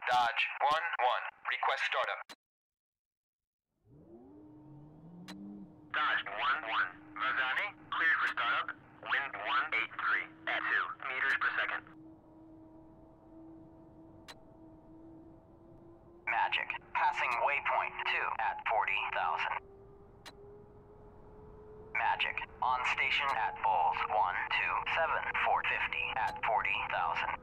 Dodge 1-1. Request startup. Dodge 1-1. Vazani, cleared for startup. Wind 183 at 2 meters per second. Magic. Passing waypoint 2 at 40,000. Magic. On station at Bulls 127 450 at 40,000.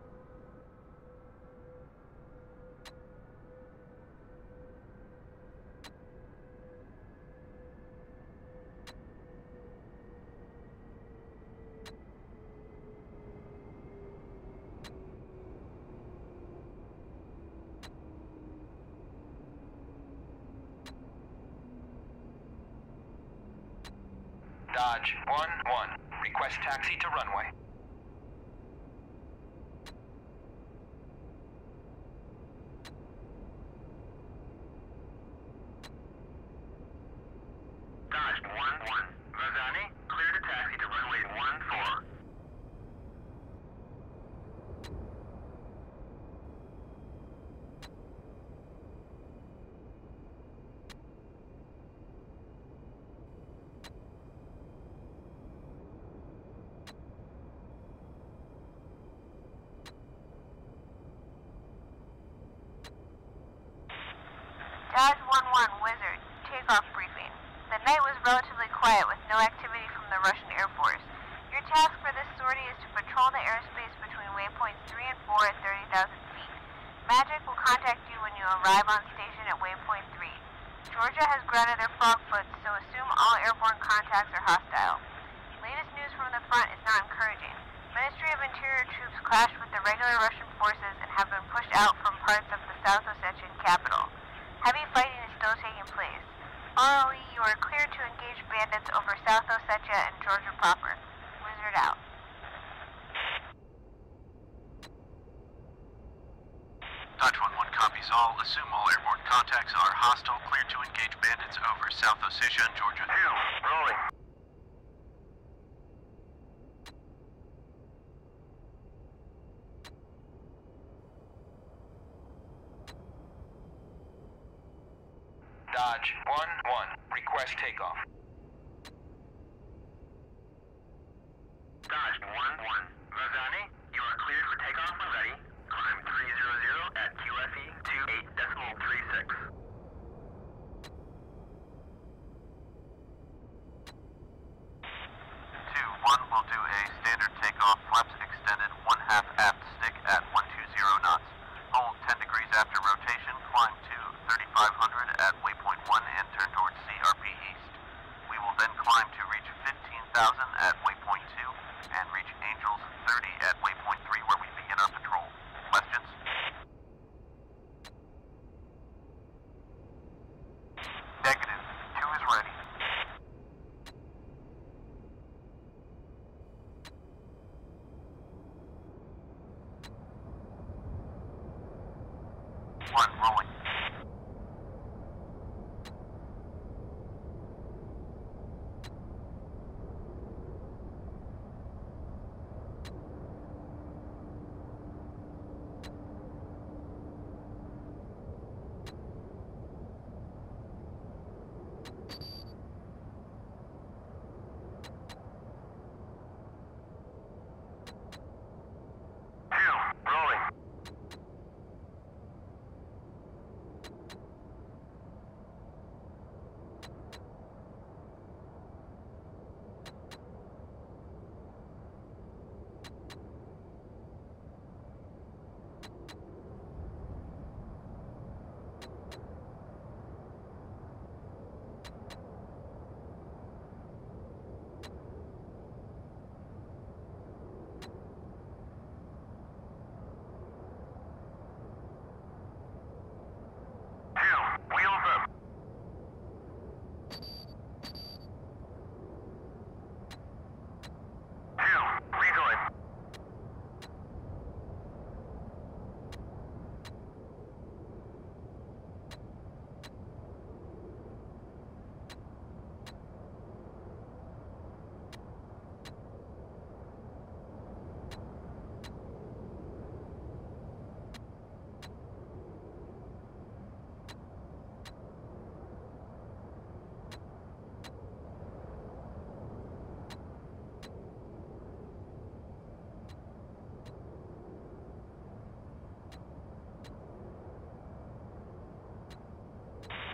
Dodge 1-1. Request taxi to runway. Dodge 1-1. Vazani, cleared a taxi to runway 14. Dodge 1-1, Wizard. Takeoff briefing. The night was relatively quiet with no activity from the Russian Air Force. Your task for this sortie is to patrol the airspace between waypoints 3 and 4 at 30,000 feet. Magic will contact you when you arrive on station at waypoint 3. Georgia has grounded their Frogfoots, so assume all airborne contacts are hostile. Latest news from the front is not encouraging. Ministry of Interior troops clashed with the regular Russian forces and have been pushed out from parts of the South Ossetian capital. Heavy fighting is still taking place. ROE, you are cleared to engage bandits over South Ossetia and Georgia proper. Wizard out. Dodge 1-1 copies all. Assume all airborne contacts are hostile. Cleared to engage bandits over South Ossetia and Georgia. Rolling. Dodge 1-1. Request takeoff. Dodge 1-1. Vazani, you are cleared for takeoff when ready. Climb 300 at QFE 28.36. 2-1 will do a standard takeoff. Flaps extended 1/2 aft stick at 120 knots. Hold 10 degrees after rotation. Climb to 3,500 at waypoint 1 and turn towards CRP East.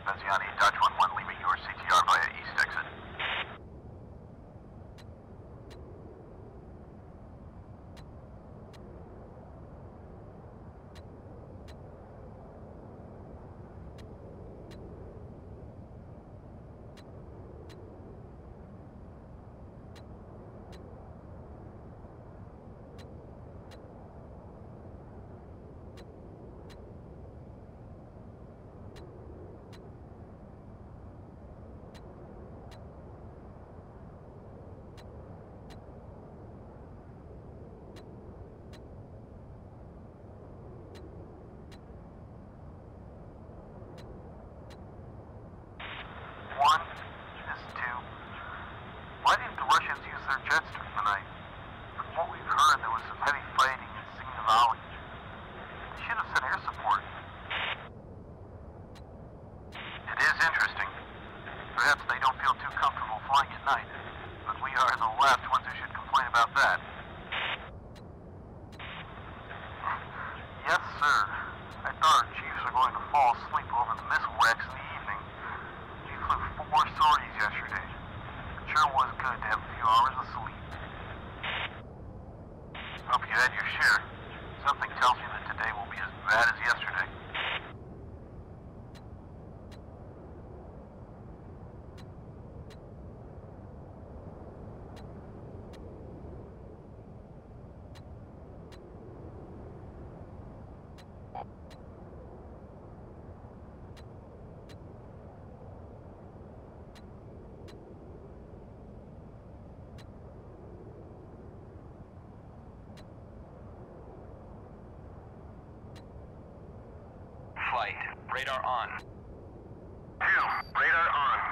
Veziani, Dodge 1-1, leaving your CTR via east exit. One, this is two. Why didn't the Russians use their jets during the night? From what we've heard, there was some heavy fighting in Signa Valley. They should have sent air support. It is interesting. Perhaps they don't feel too comfortable flying at night, but we are the last ones who should complain about that. Yes, sir. I thought our chiefs were going to fall asleep over the missile racks in the evening. We flew 4 sorties yesterday. It sure was good to have a few hours of sleep. Hope you had your share. Something tells me that today will be as bad as yesterday. Flight. Radar on. 2, radar on.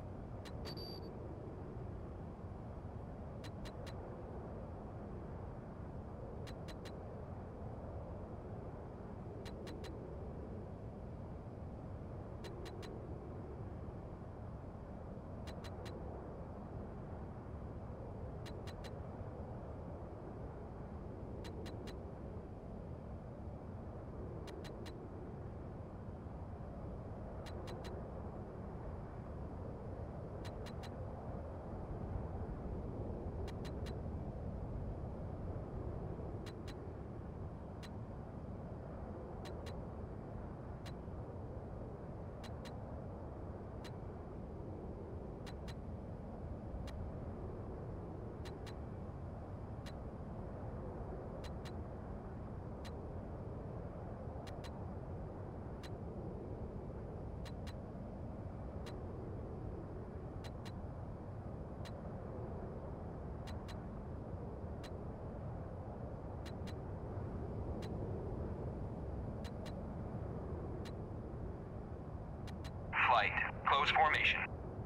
Flight. Close formation.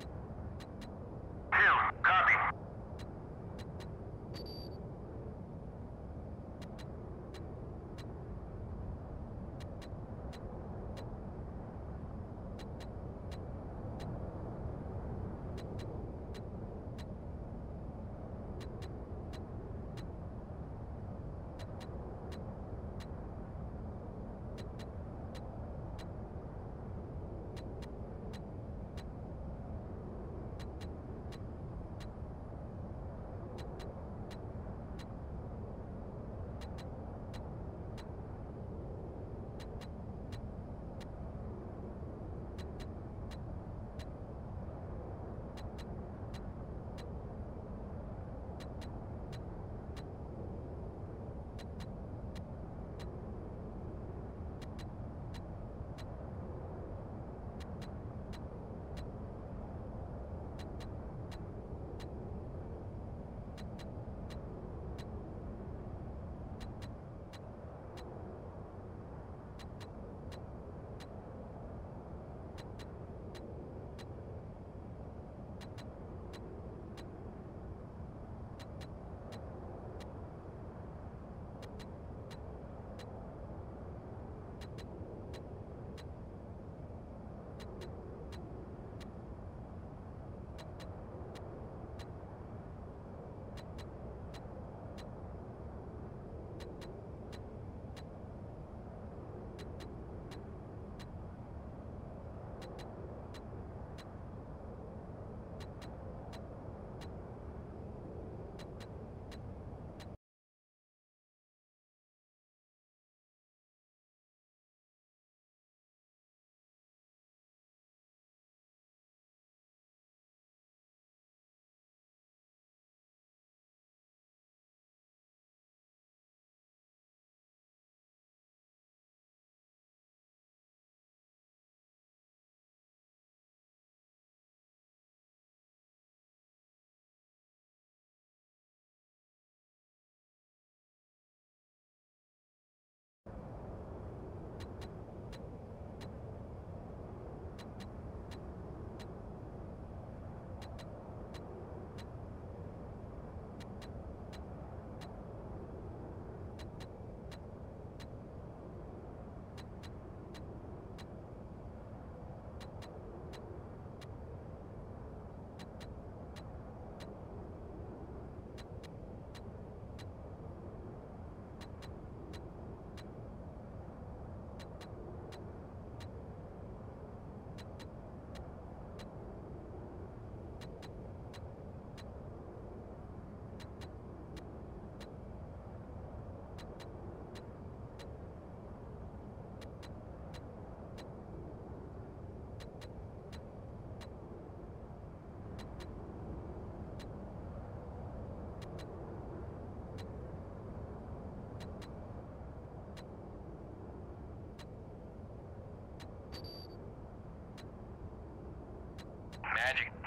2, copy.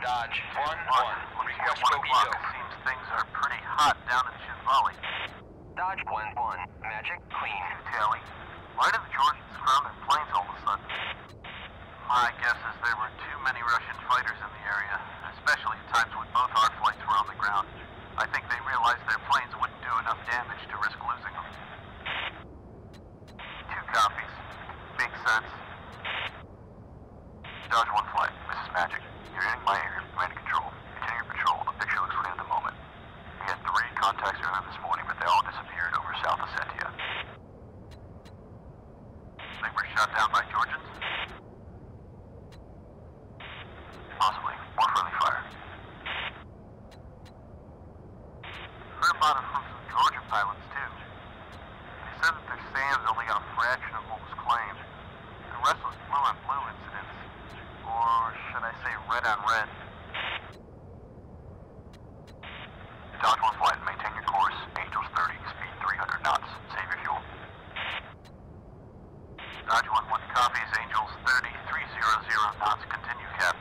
Dodge 1-1. Looks Request at 1 bogey o'clock. dope. Seems things are pretty hot down in Shin Valley. Dodge 1-1. Magic clean. Tally, why did the Georgians ground their planes all of a sudden? My guess is there were too many Russian fighters in the area, especially at times when both our flights were on the ground. I think they realized their planes wouldn't do enough damage to risk losing them. 2 copies. Makes sense. Dodge 1 flight. This is Magic. You're in my area of command and control. Continue your patrol. The picture looks clean at the moment. We had 3 contacts earlier this morning, but they all disappeared over South Ossetia. They were shot down by Georgians? Possibly. More friendly fire. Heard about it from some Georgia pilots, too. They said that their SAMs only got a fraction of what was claimed. The rest was blue-on-blue incidents. Or should I say red-on-red? Dodge 1 flight, maintain your course. Angels 30, speed 300 knots. Save your fuel. Dodge 1-1 copies, Angels 30, 300 knots. Continue, Cap.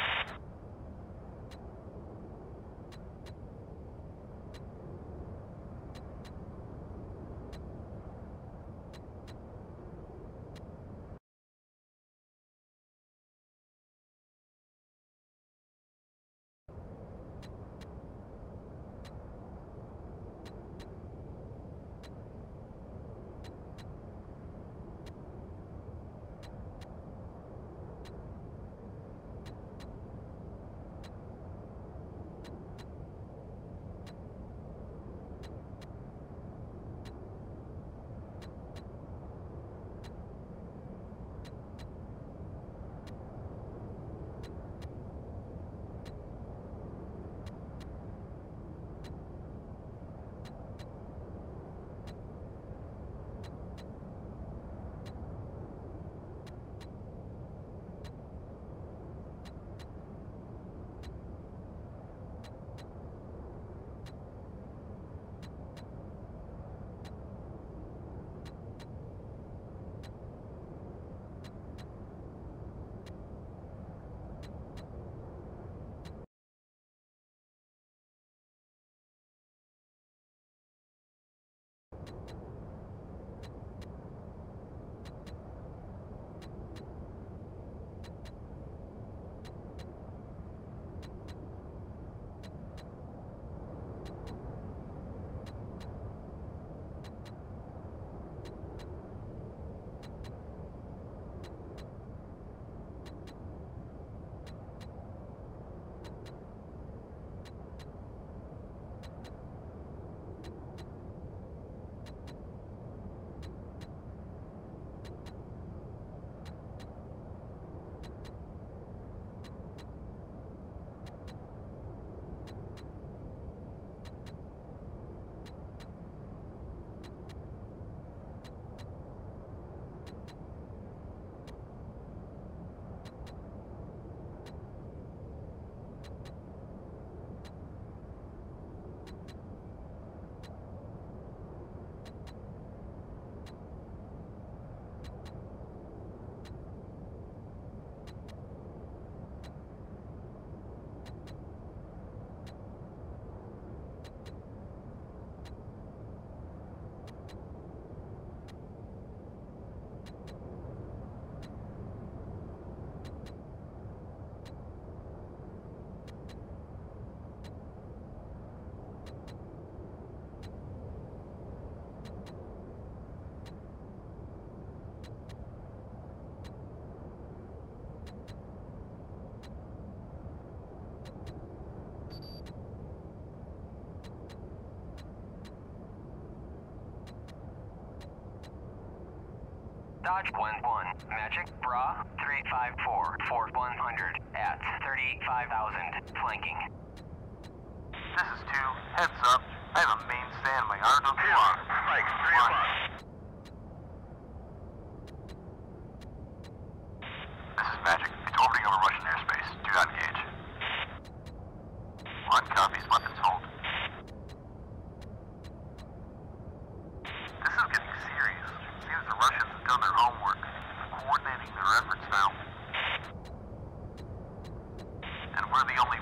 Dodge 1-1. Magic Bra 354 for 100 at 35,000. Flanking. This is 2. Heads up. I have a main stand in my Arnold Block. Spike, 3 o'clock. This is Magic. It's orbiting over Russian airspace. Do not engage. 1 copies. Weapons hold. This is getting serious. Seems the Russians have done their homework. They're coordinating their efforts now. And we're the only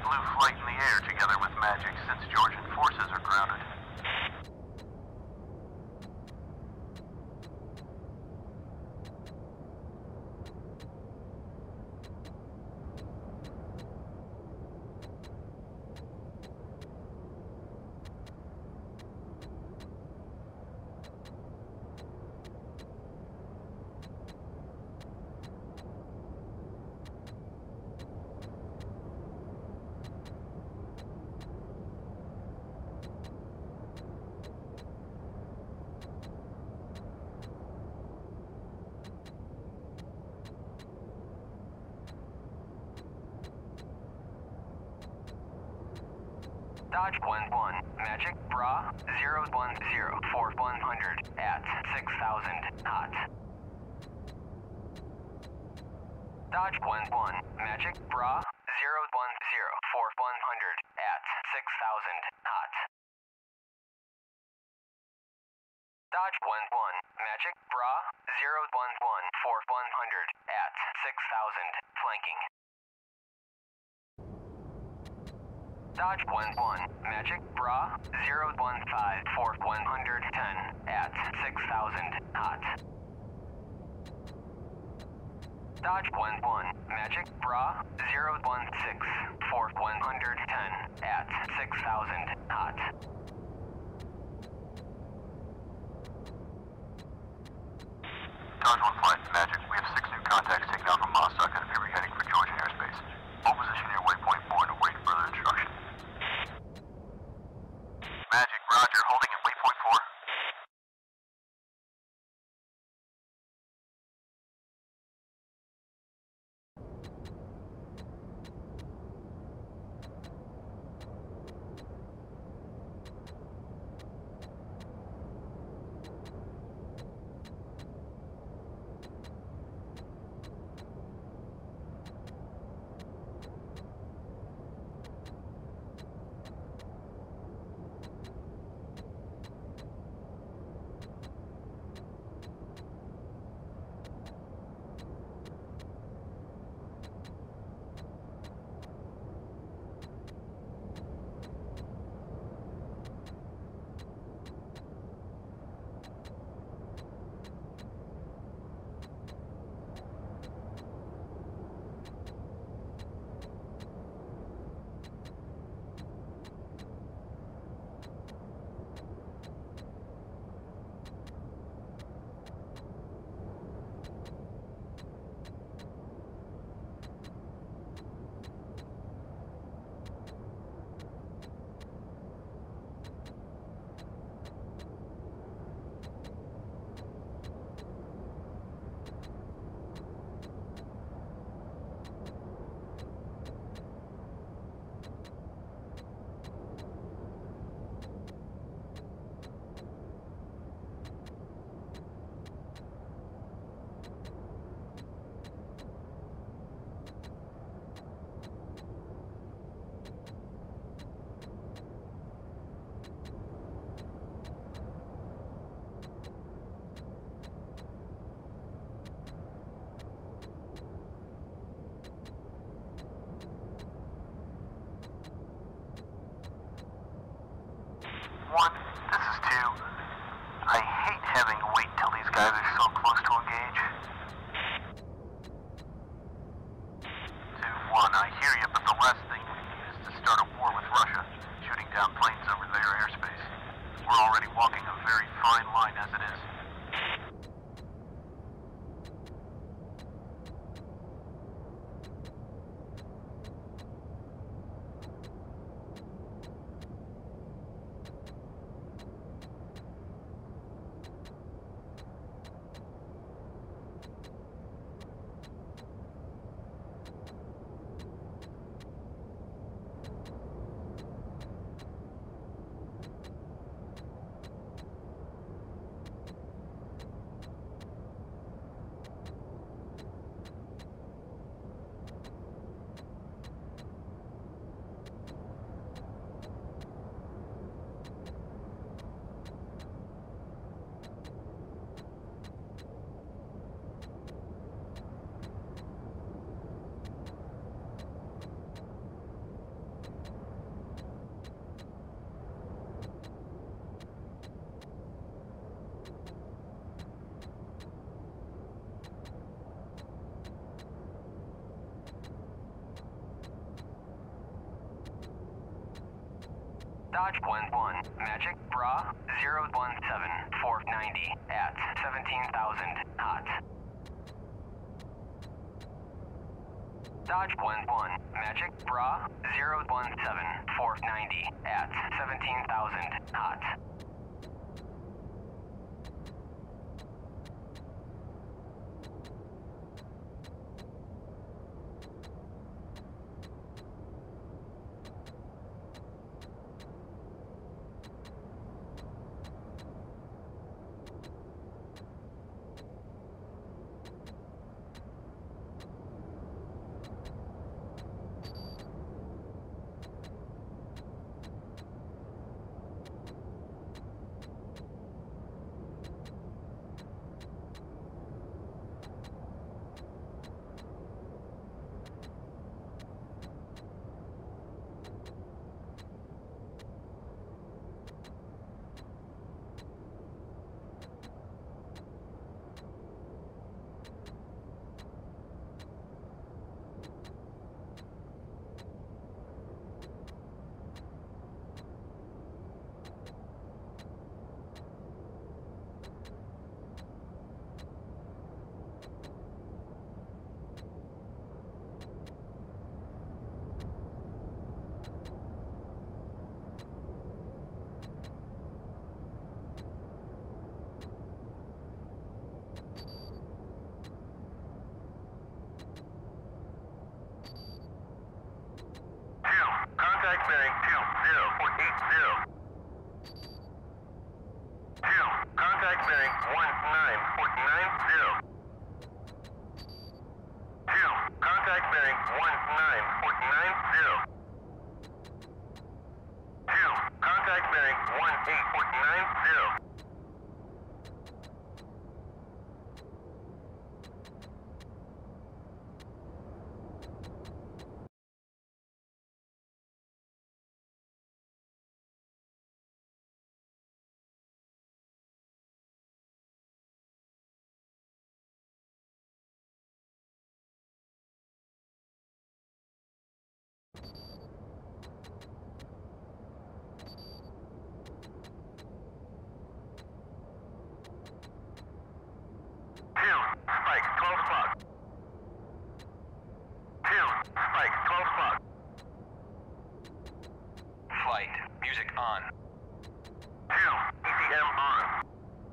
Dodge 1-1, Magic Bra 010 for 100 at 6,000 knots. Dodge 1-1, Magic Bra 010 for 100 at 6,000 knots. Dodge 1-1, Magic Bra 011 for 100 at 6,000 flanking. Dodge 1-1, Magic Bra 015 for 110 at 6,000 knots. Dodge 1-1, Magic Bra 016 for 110 at 6,000 knots. Dodge 1-5, Magic. We have 6 new contacts taken out from Mossack and appear to be heading for Georgian airspace. Hold position near waypoint 4 and await further instruction. Magic, roger. Holding at waypoint 4. One, this is 2. I hate having to wait till these guys are so close to engage. 2-1, I hear you, but the last thing we need is to start a war with Russia, shooting down planes over their airspace. We're already walking a very fine line as it is. Dodge 1-1, Magic Bra 017 for 90 at 17,000 knots. Dodge 1-1, Magic Bra 017 for 90 at 17,000 knots. contact bearing 20480. 2, contact bearing 19490. 2, contact bearing 19490. 2, contact bearing 18490. Spike, 12 o'clock. 2, Spike, 12 o'clock. Flight. Music on. 2, ECM on.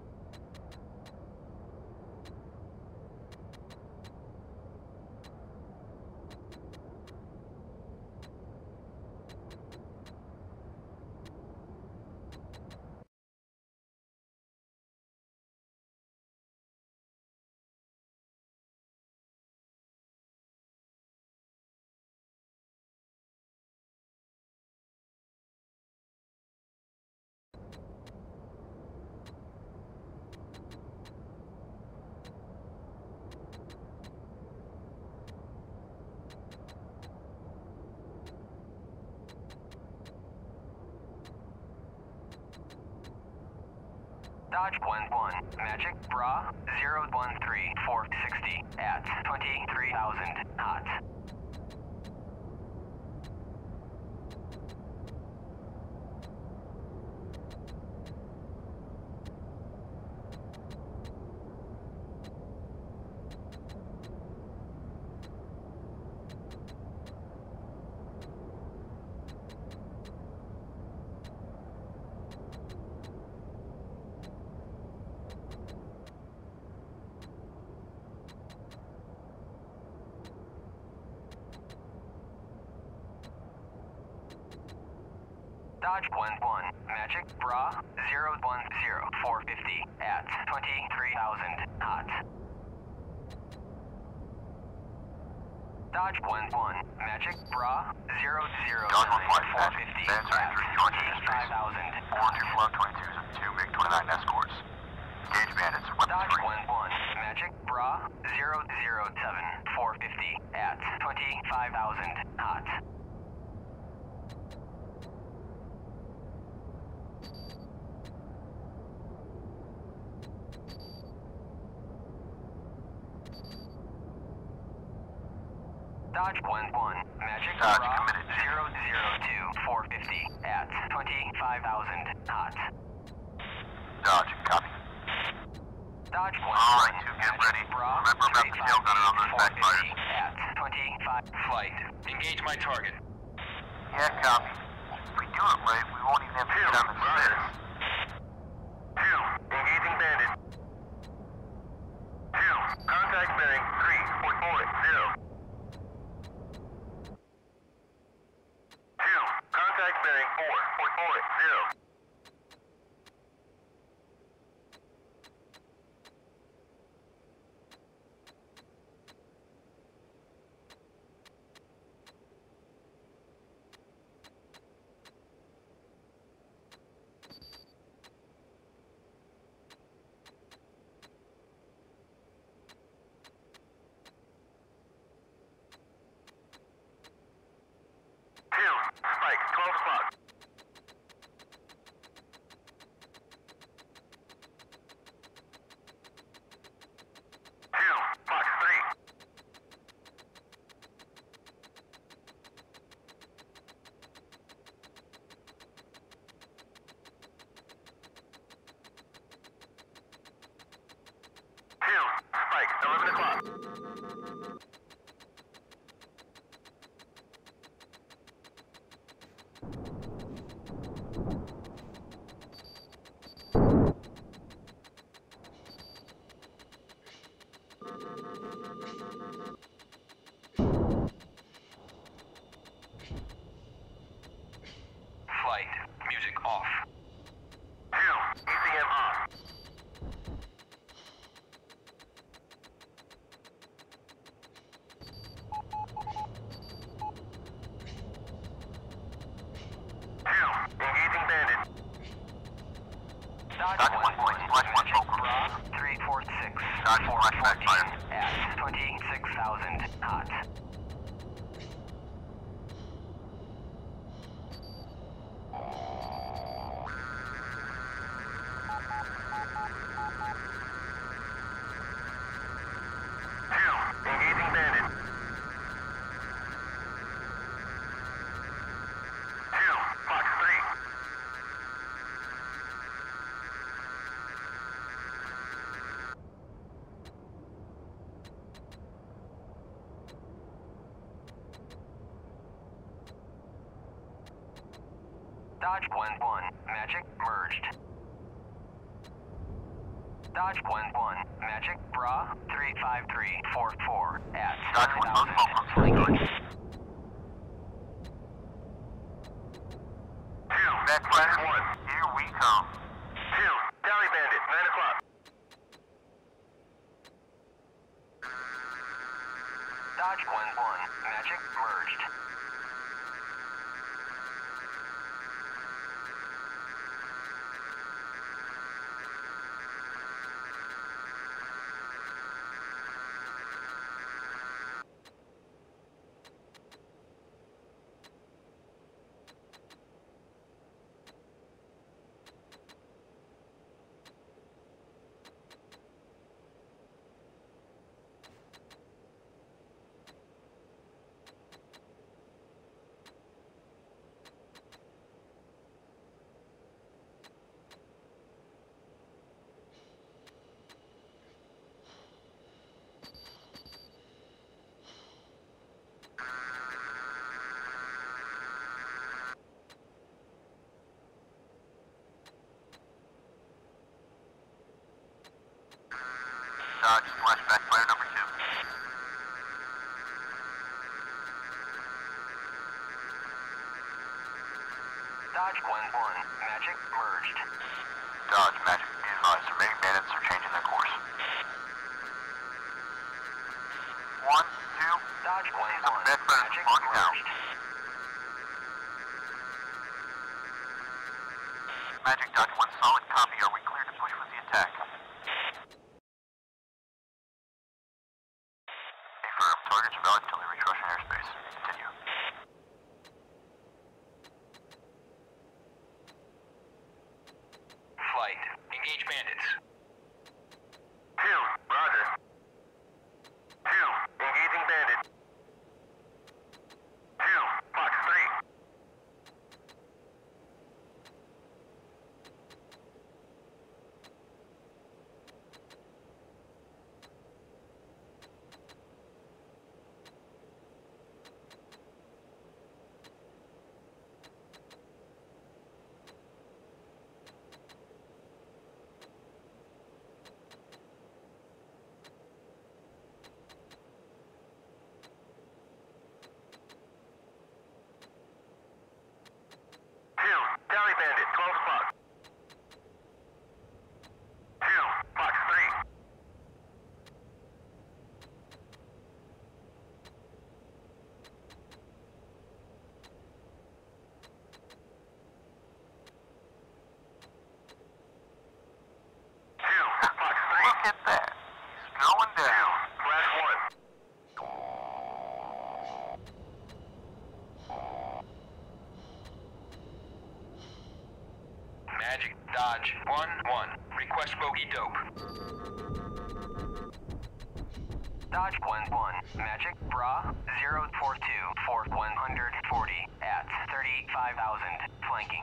Dodge 1-1, Magic Bra 013 460 at 23,000 knots. Dodge 1-1, Magic Bra 010 450 at 23,000 knots. Dodge 1-1, Magic Bra 009 450 at 25,000 knots. 4 Flight 22s and 2 MiG-29 escorts. Engage bandits. Dodge 1-1, Magic Bra 007 450 at 25,000 knots. Dodge 1-1, Magic Dodge Bra committed. 002 450 at 25,000 knots. Dodge, copy. Dodge 1-1, All right, two, get Magic ready. Bra Remember about the tail gunner on those 450 backfires. at 25. Flight. Engage my target. Yeah, copy. If we do it right, we won't even have to get on the stairs. 2, engaging bandit. 2, contact bearing 3440. 2, contact bearing 4440. 14 at 26,000 knots. Engaging bandit. 2, Fox 3. Dodge 1-1, Magic merged. Dodge 1-1, Magic Bra 35344 at Dodge 1-1, 7,000 flanking. 2, Backfire. 1. Here we come. 2, Tally Bandit, 9 o'clock. Dodge 1-1, Magic merged. Dodge flashback fire number 2. Dodge 1-1, Magic merged. Dodge, Magic, be advised, remaining bandits are changing their course. 1, 2, Dodge 1-1, backfire Magic marked out. merged. Magic, Dodge 1, solid copy. Are we clear to push with the attack? Affirm. Targets are valid until they reach Russian airspace. Continue. Flight, engage bandits. 2, Roger. 2, engaging bandit. 2, Fox 3. Tally Bandit, 12 o'clock. 2, Fox 3. 2, Fox 3. Look at that. He's going 2, down. Flash 1. Magic Dodge 1-1, request bogey dope. Dodge 1-1, Magic Bra 0424140 at 35,000 flanking.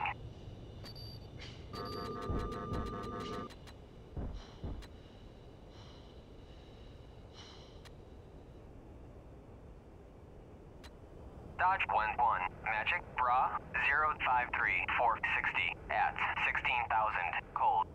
Dodge 1-1, Magic Bra 053460 at 16,000 cold.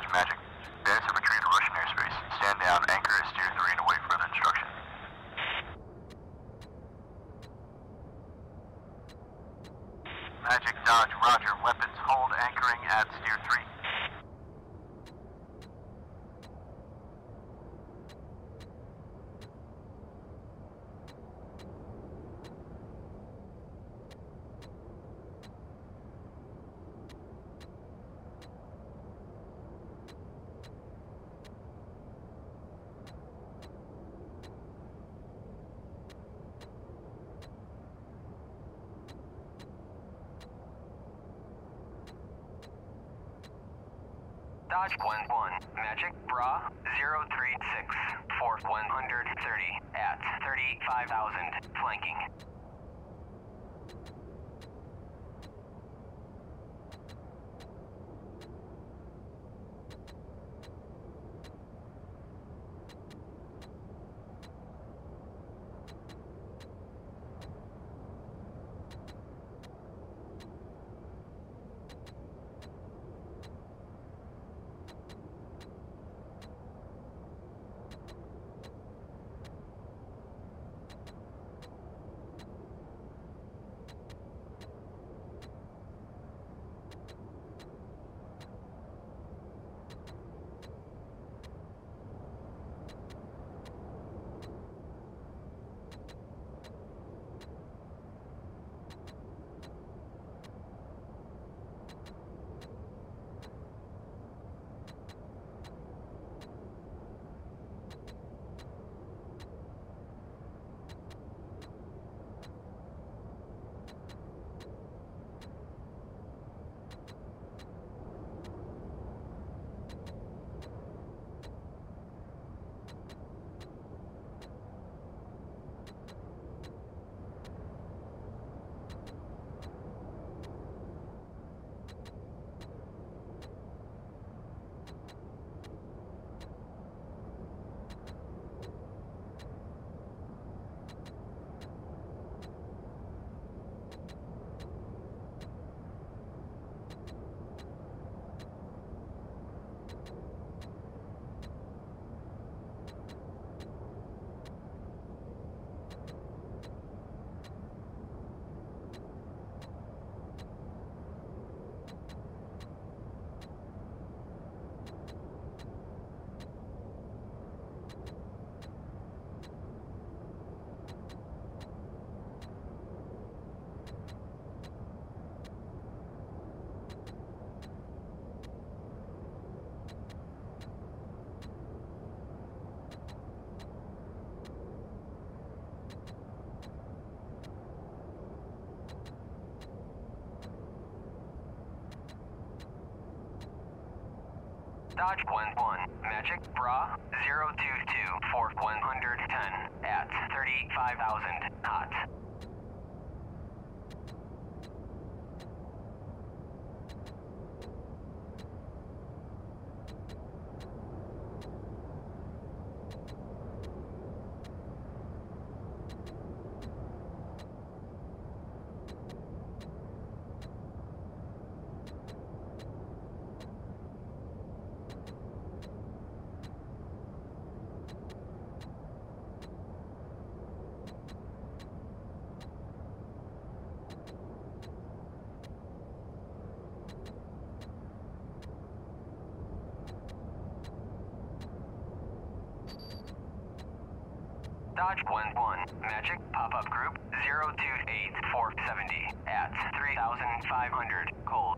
Dodge Magic. Bandits have retreated to Russian airspace. Stand down, anchor, steer 3 and await further instruction. Magic, Dodge, roger. Weapons, hold, anchoring at steer 3. Dodge 1-1, Magic, Bra, 036, for 130 at 35,000, flanking. Dodge 1-1, Magic, Bra, 022, for 110 at 35,000, hot. Dodge 1-1, Magic, pop-up group, 028, 470, at 3,500, cold.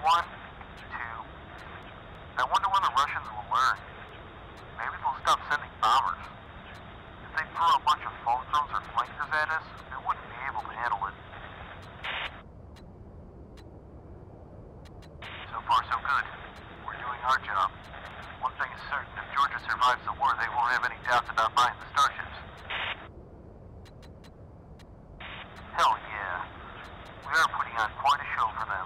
1, 2. I wonder when the Russians will learn. Maybe they'll stop sending bombers. If they throw a bunch of phone drones or flankers at us, we wouldn't be able to handle it. So far, so good. We're doing our job. One thing is certain, if Georgia survives the war, they won't have any doubts about buying the starships. Hell yeah. We are putting on quite a show for them.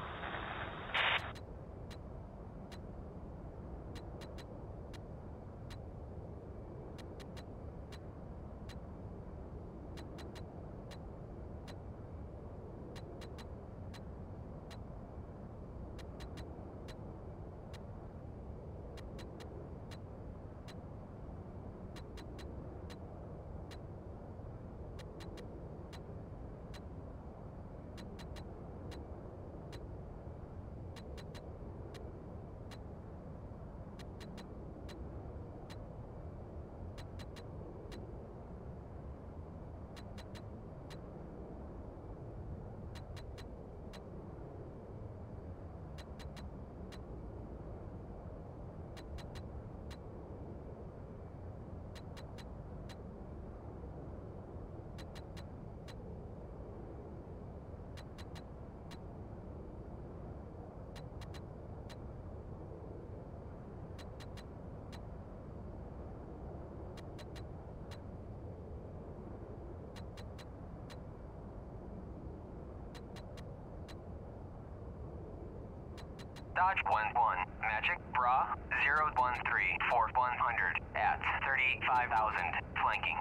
Dodge 1-1, Magic Bra 013 for 100 at 35,000, flanking.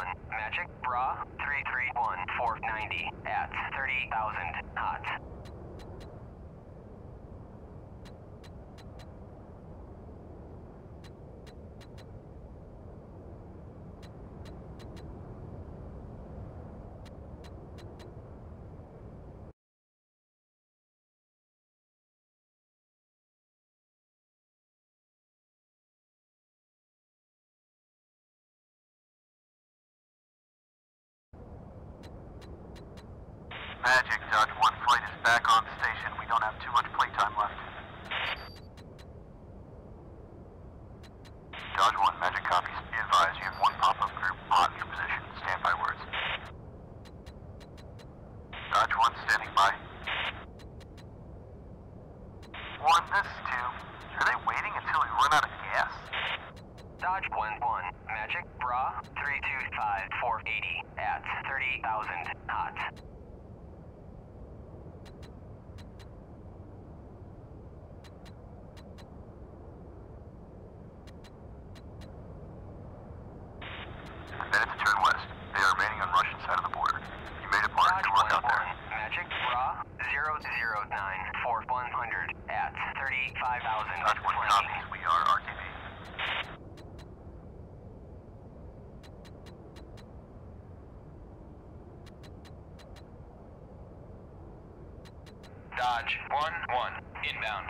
Magic Bra 331 490 at 30,000 knots. Magic, Dodge 1 flight is back on station. We don't have too much playtime left. Dodge 1, Magic copies. Be advised, you have one pop-up group on your position. Standby words. Dodge 1 standing by. 1, this is 2. Are they waiting until we run out of gas? Dodge 1-1, Magic Bra 325 480 at 30,000 knots. Minute to turn west. They are remaining on Russian side of the border. You made it, Mark. Dodge Good work out there. 1-1, Magic Bra 009 4100 at 35,000. Dodge 1 copies. We are RTB. Dodge 1-1, inbound.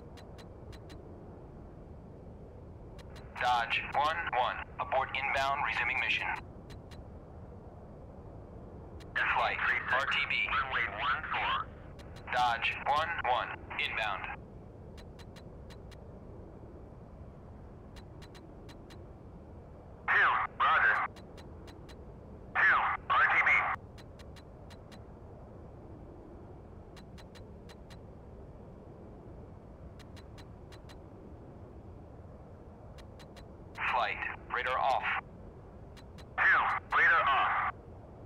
Dodge 1-1, abort inbound, resuming mission. Flight RTB. Runway 14. Dodge 1-1, inbound. Roger. 2, RTB. Flight, radar off. 2, radar off.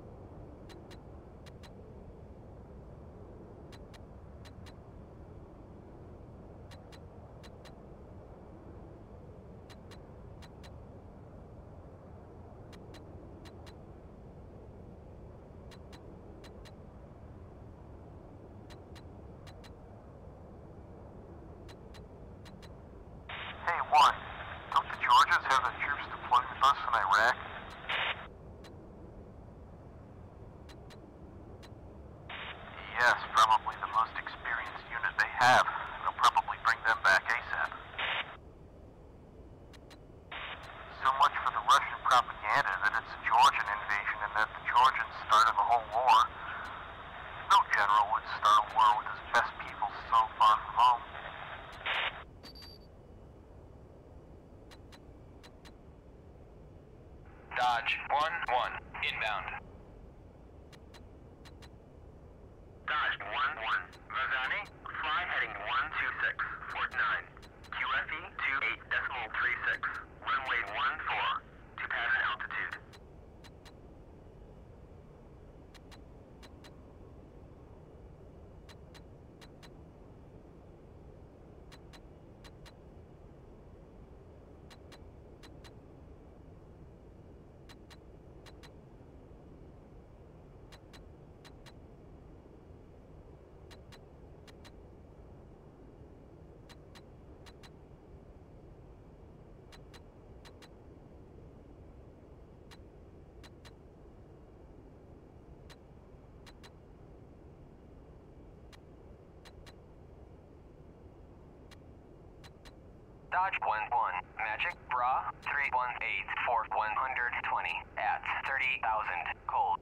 Hey, 1. Don't the Georgians have the troops deployed with us in Iraq? Yes, probably the most experienced unit they have. They'll probably bring them back ASAP. So much for the Russian propaganda that it's a Georgian invasion and that the Georgians started the whole war. No general would start a war with his best people so far from home. Dodge 1-1, inbound. Dodge 1-1. Vazani, fly heading 126, Fort 9. QFE 28.36. Runway 14 to pattern altitude. Dodge 1-1, Magic Bra 318 for 120 at 30,000 cold.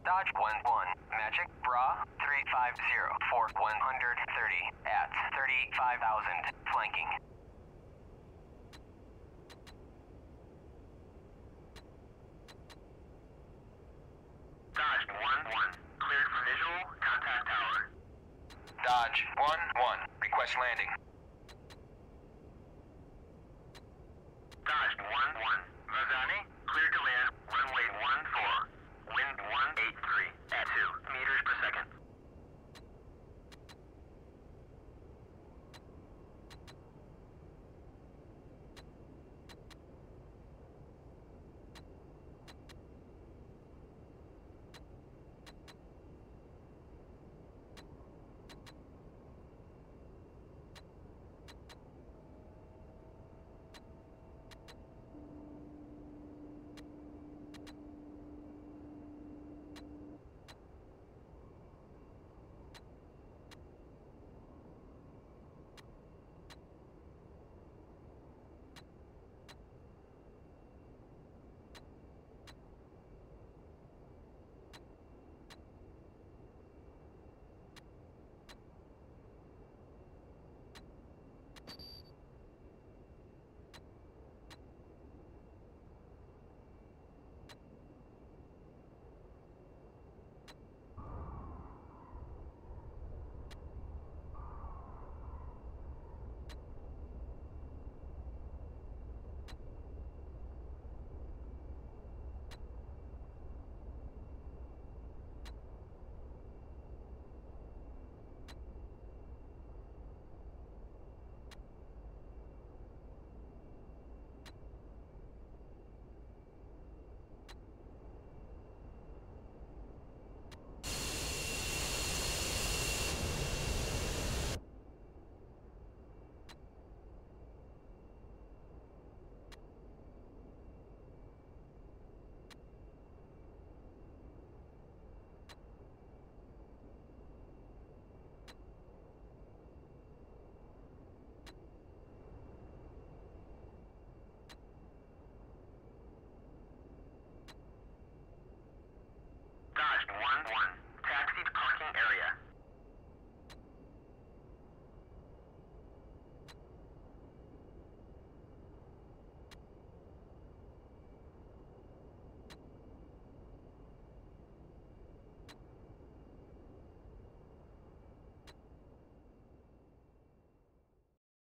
Dodge 1-1, Magic Bra 350 for 130 at 35,000, flanking. Dodge 1-1, cleared for visual, contact tower. Dodge 1-1, request landing.